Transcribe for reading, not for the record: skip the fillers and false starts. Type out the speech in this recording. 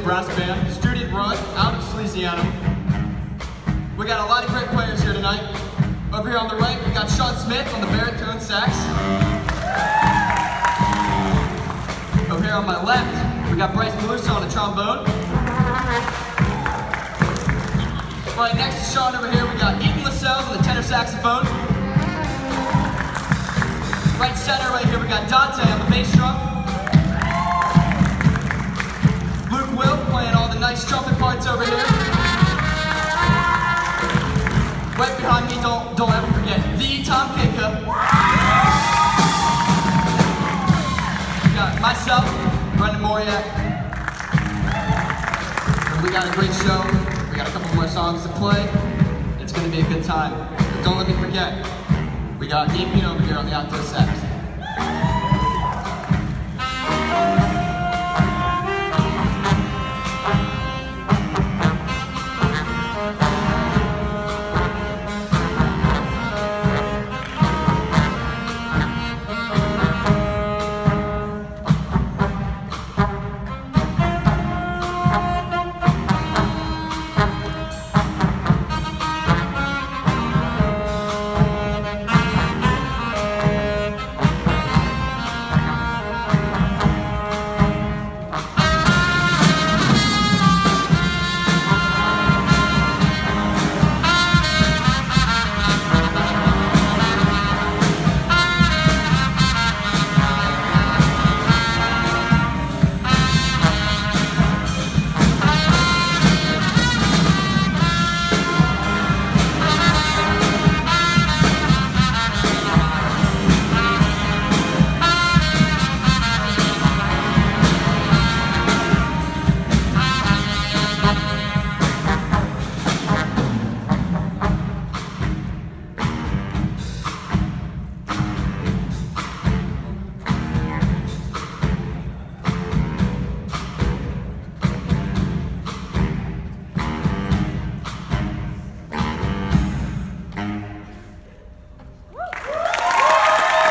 brass band, student run, out of Louisiana. We got a lot of great players here tonight. Over here on the right, we got Sean Smith on the baritone sax. Over here on my left, we got Bryce Malusa on the trombone. Right next to Sean over here, we got Ethan Lascelles on the tenor saxophone. Right center right here, we got Dante on the bass drum. Luke Will playing all the nice trumpet parts over here. Right behind me, don't ever forget, the Tom Kika. We got myself, Brendan Moriak. And we got a great show. We got a couple more songs to play. It's gonna be a good time. Don't let me forget, we got Gabe Pino over here on the outdoor sax.